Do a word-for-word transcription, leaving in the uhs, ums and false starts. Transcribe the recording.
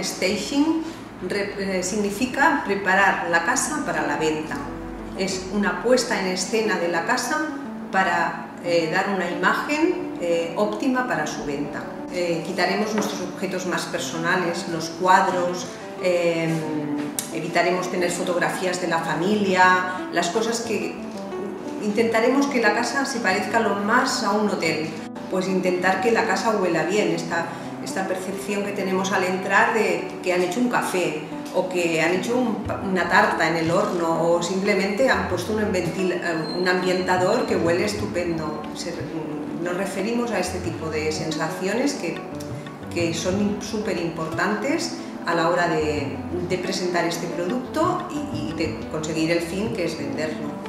staging eh, significa preparar la casa para la venta. Es una puesta en escena de la casa para eh, dar una imagen eh, óptima para su venta. Eh, quitaremos nuestros objetos más personales, los cuadros, eh, evitaremos tener fotografías de la familia, las cosas que intentaremos que la casa se parezca lo más a un hotel, pues intentar que la casa huela bien, esta, esta percepción que tenemos al entrar de que han hecho un café o que han hecho un, una tarta en el horno o simplemente han puesto un, un ambientador que huele estupendo. Se, nos referimos a este tipo de sensaciones que, que son súper importantes a la hora de, de presentar este producto y, y de conseguir el fin, que es venderlo.